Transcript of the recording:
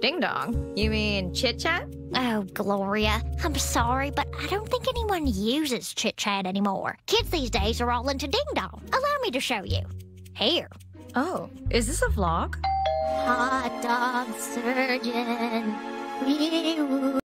Ding dong? You mean chit chat? Oh, Gloria, I'm sorry, but I don't think anyone uses chit-chat anymore. Kids these days are all into ding-dong. Allow me to show you. Here. Oh, is this a vlog? Hot dog surgeon. Wee-woo.